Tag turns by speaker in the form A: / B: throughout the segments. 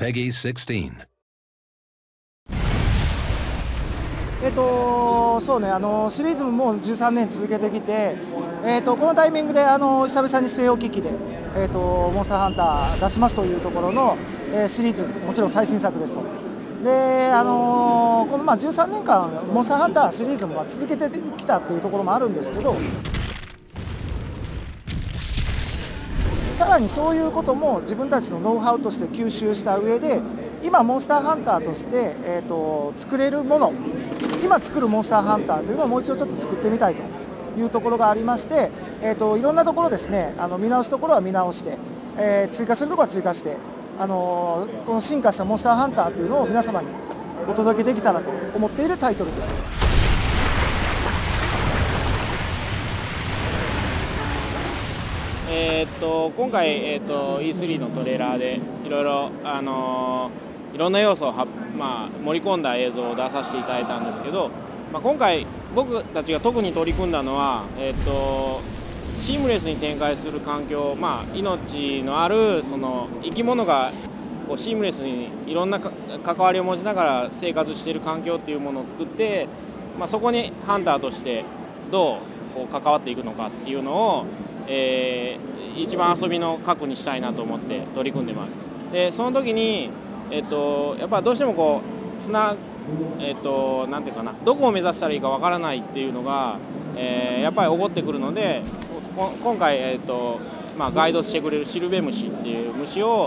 A: Peggy 16.
B: そうね、シリーズももう13年続けてきて、このタイミングで久々に据え置き機で、モンスターハンター出しますというところの、シリーズ、もちろん最新作ですと。で、この13年間、モンスターハンターシリーズも続けてきたっていうところもあるんですけど、さらにそういうことも自分たちのノウハウとして吸収した上で、今モンスターハンターとして、作れるもの、今作るモンスターハンターというのをもう一度ちょっと作ってみたいというところがありまして、いろんなところですね、見直すところは見直して、追加するところは追加して、この進化したモンスターハンターというのを皆様にお届けできたらと思っているタイトルです。
C: 今回、E3 のトレーラーでいろいろ、いろんな要素を盛り込んだ映像を出させていただいたんですけど、今回僕たちが特に取り組んだのは、シームレスに展開する環境、命のあるその生き物がこうシームレスにいろんな関わりを持ちながら生活している環境っていうものを作って、そこにハンターとしてどうこう関わっていくのかっていうのを一番遊びの核にしたいなと思って取り組んでます。でその時に、やっぱどうしてもこうなんていうかな、どこを目指したらいいかわからないっていうのが、やっぱり起こってくるので、今回、ガイドしてくれるシルベムシっていう虫を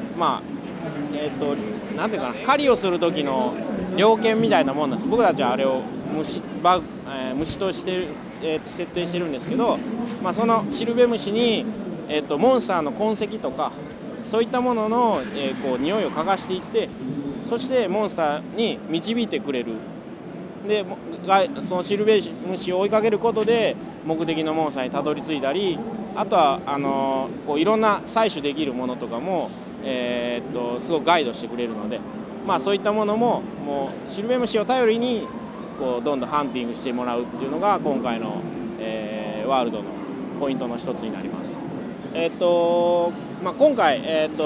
C: なんていうかな、狩りをする時の猟犬みたいなもんなんです。僕たちはあれを虫として設定してるんですけど、そのシルベムシに、モンスターの痕跡とかそういったものの、こう匂いを嗅がしていって、そしてモンスターに導いてくれる。でそのシルベムシを追いかけることで目的のモンスターにたどり着いたり、あとはこういろんな採取できるものとかも、すごくガイドしてくれるので、そういったものももうシルベムシを頼りにこうどんどんハンティングしてもらうっていうのが今回の、ワールドのポイントの一つになります。今回、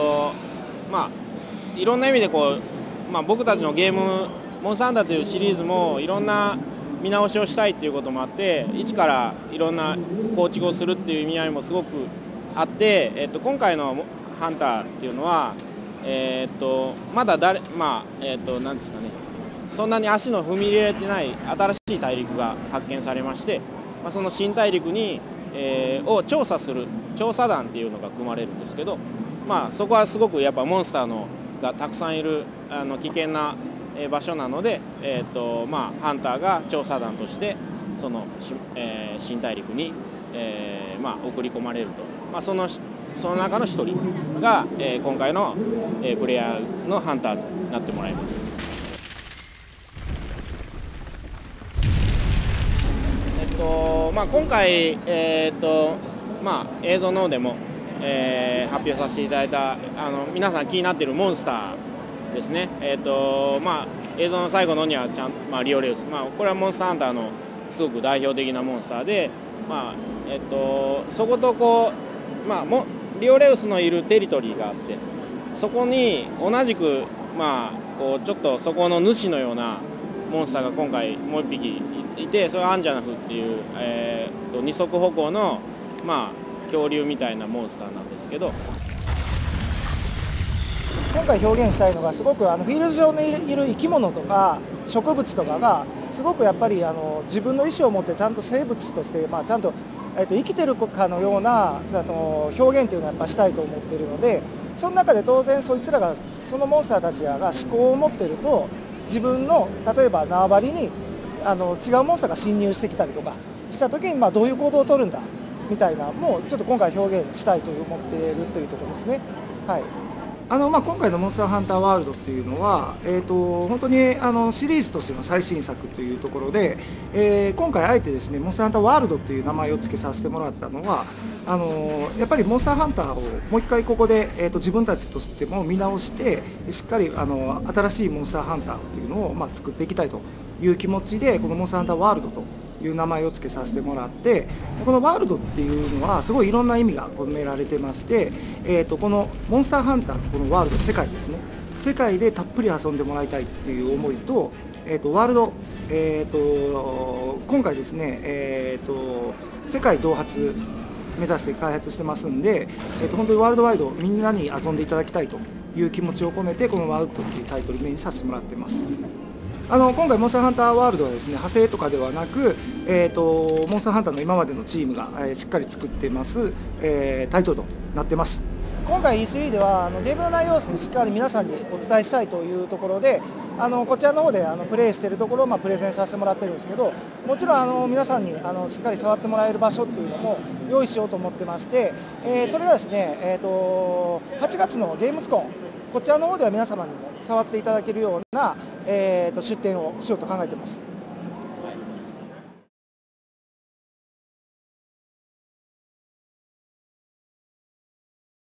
C: いろんな意味でこう、僕たちのゲームモンスターハンターというシリーズもいろんな見直しをしたいっていうこともあって、一からいろんな構築をするっていう意味合いもすごくあって、今回のハンターっていうのは、まだなんですかね、そんなに足の踏み入れられてない新しい大陸が発見されまして、その新大陸に、を調査する調査団っていうのが組まれるんですけど、そこはすごくやっぱモンスターがたくさんいる危険な場所なので、ハンターが調査団としてその、新大陸に、送り込まれると、その中の一人が、今回の、プレイヤーのハンターになってもらいます。今回、映像の方でも、発表させていただいた皆さん気になっているモンスターですね。映像の最後のにはリオレウス、これはモンスターハンターのすごく代表的なモンスターで、そことこう、リオレウスのいるテリトリーがあって、そこに同じく、こうちょっとそこの主のようなモンスターが今回もう一匹いて、それはアンジャナフっていう、二足歩行の、恐竜みたいなモンスターなんですけど、
B: 今回表現したいのがすごくフィールド上にいる生き物とか植物とかがすごくやっぱり自分の意思を持ってちゃんと生物として、ちゃんと、生きてるかのような表現というのをやっぱしたいと思っているので、その中で当然そいつらがそのモンスターたちらが思考を持っていると、自分の例えば縄張りに違うモンスターが侵入してきたりとかした時にどういう行動を取るんだみたいなもうちょっと今回表現したいと思っているというところですね。はい。今回のモンスターハンターワールドっていうのは、本当にシリーズとしての最新作というところで、今回あえてですねモンスターハンターワールドっていう名前を付けさせてもらったのは、やっぱりモンスターハンターをもう一回ここで、自分たちとしても見直してしっかり新しいモンスターハンターっていうのを、作っていきたいという気持ちでこのモンスターハンターワールドという名前を付けさせてもらって、このワールドっていうのはすごいいろんな意味が込められてまして、このモンスターハンターのこのワールド世界ですね、 世界でたっぷり遊んでもらいたいっていう思いと、ワールド、今回ですね、世界同発目指して開発してますんで、本当にワールドワイドみんなに遊んでいただきたいという気持ちを込めてこのワウッドっていうタイトル名にさせてもらってます。今回モンスターハンターワールドはですね派生とかではなく、モンスターハンターの今までのチームが、しっかり作ってます、タイトルとなってます。今回 E3 ではゲームの内容をしっかり皆さんにお伝えしたいというところでこちらの方でプレイしているところをプレゼンさせてもらってるんですけど、もちろん皆さんにしっかり触ってもらえる場所っていうのも用意しようと思ってまして、それがですね、8月のゲームズコンこちらの方では皆様にも触っていただけるような、出展をしようと考えています。